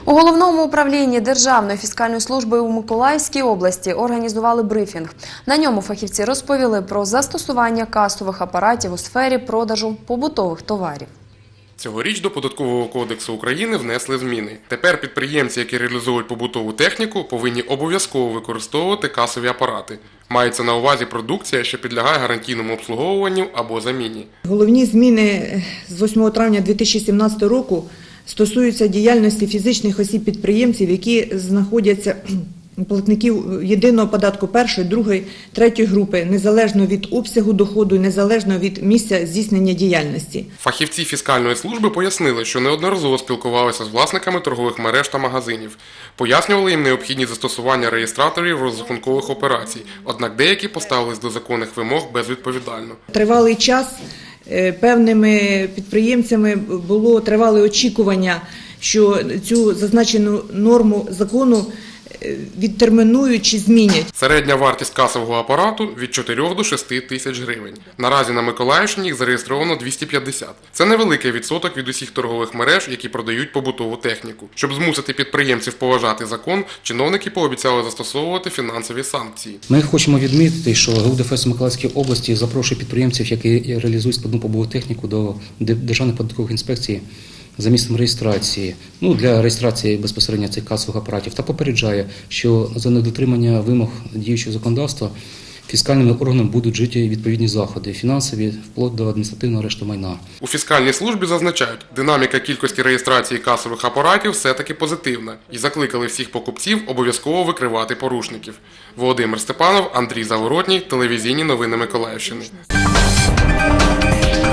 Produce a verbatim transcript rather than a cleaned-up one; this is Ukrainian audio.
У Головному управлінні Державної фіскальної служби у Миколаївській області організували брифінг. На ньому фахівці розповіли про застосування касових апаратів у сфері продажу побутових товарів. Цьогоріч до Податкового кодексу України внесли зміни. Тепер підприємці, які реалізують побутову техніку, повинні обов'язково використовувати касові апарати. Мається на увазі продукція, що підлягає гарантійному обслуговуванню або заміні. Головні зміни з восьмого травня дві тисячі сімнадцятого року стосуються діяльності фізичних осіб-підприємців, які знаходяться платників єдиного податку першої, другої, третьої групи, незалежно від обсягу доходу, незалежно від місця здійснення діяльності. Фахівці фіскальної служби пояснили, що неодноразово спілкувалися з власниками торгових мереж та магазинів. Пояснювали їм необхідність застосування реєстраторів розрахункових операцій, однак деякі поставились до законних вимог безвідповідально. Тривалий час певними підприємцями було тривале очікування, що цю зазначену норму закону відтермінують чи змінять. Середня вартість касового апарату від чотирьох до шести тисяч гривень. Наразі на Миколаївщині їх зареєстровано двісті п'ятдесят. Це невеликий відсоток від усіх торгових мереж, які продають побутову техніку. Щоб змусити підприємців поважати закон, чиновники пообіцяли застосовувати фінансові санкції. Ми хочемо відмітити, що ГУДФС Миколаївської області запрошує підприємців, які реалізують складну побутову техніку, до Державної податкової інспекції за місцем реєстрації, ну, для реєстрації безпосередньо цих касових апаратів, та попереджає, що за недотримання вимог діючого законодавства фіскальними органами будуть вжиті відповідні заходи, фінансові, вплоть до адміністративного арешту майна. У фіскальній службі зазначають, динаміка кількості реєстрації касових апаратів все-таки позитивна і закликали всіх покупців обов'язково викривати порушників. Володимир Степанов, Андрій Заворотній, телевізійні новини Миколаївщини.